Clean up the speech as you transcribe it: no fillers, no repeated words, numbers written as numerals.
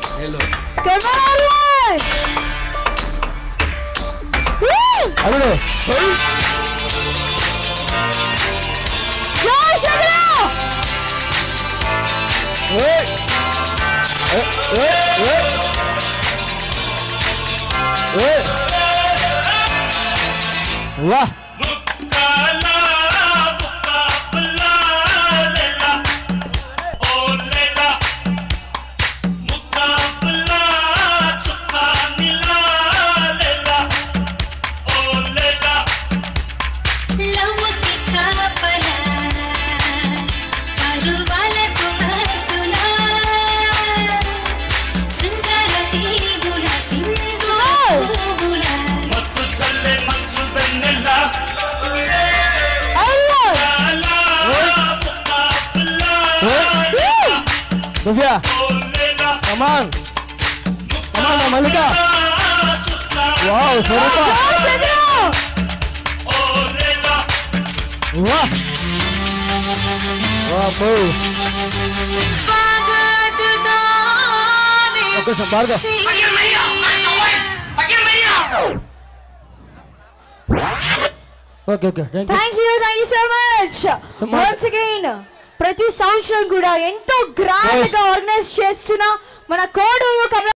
Hello. Come on, boys. Hello. Josh, hello. Hey. Wah. Sofia, come on, Malika. Wow, Sarupa. Wow. Wow, boo. Okay, Sambarga. Okay, thank you so much. Once again, ప్రతి సంవత్సరం కూడా ఎంతో grand గా organise చేస్తున్న మన కోడూరు